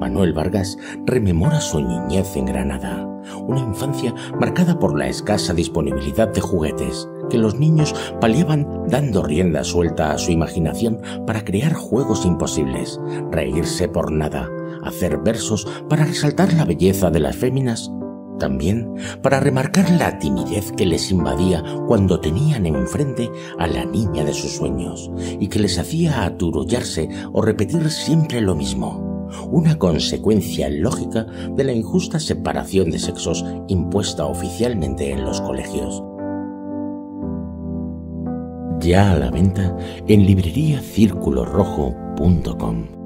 Manuel Vargas rememora su niñez en Granada, una infancia marcada por la escasa disponibilidad de juguetes, que los niños paliaban dando rienda suelta a su imaginación para crear juegos imposibles, reírse por nada, hacer versos para resaltar la belleza de las féminas, también para remarcar la timidez que les invadía cuando tenían enfrente a la niña de sus sueños y que les hacía aturullarse o repetir siempre lo mismo. Una consecuencia lógica de la injusta separación de sexos impuesta oficialmente en los colegios. Ya a la venta en libreriacirculorrojo.com.